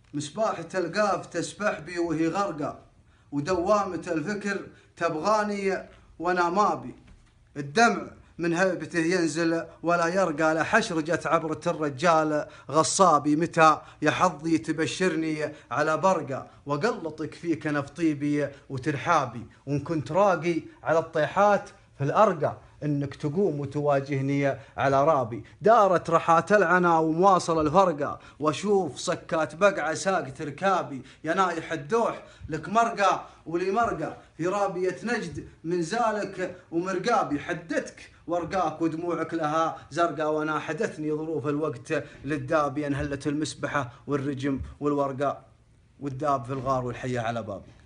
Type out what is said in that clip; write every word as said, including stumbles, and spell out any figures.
مصباح تلقاف تسبح بي وهي غرقة، ودوامة الفكر تبغاني وانا ما بي. الدمع من هيبته ينزل ولا يرقى، لحشرجت عبرة الرجال غصابي. متى يا حظي تبشرني على برقة، وقلطك فيك انا في طيبي وترحابي. وان كنت راقي على الطيحات في الأرقى، انك تقوم وتواجهني على رابي. دارت رحات العنا ومواصل الفرقة، واشوف صكات بقعة ساقت ركابي. يا نايح الدوح لك مرقى ولي مرقى، في رابية نجد من زالك ومرقابي. حدتك ورقاك ودموعك لها زرقاء، وانا حدثني ظروف الوقت للدابي. انهلت المسبحة والرجم والورقاء، والداب في الغار والحية على بابي.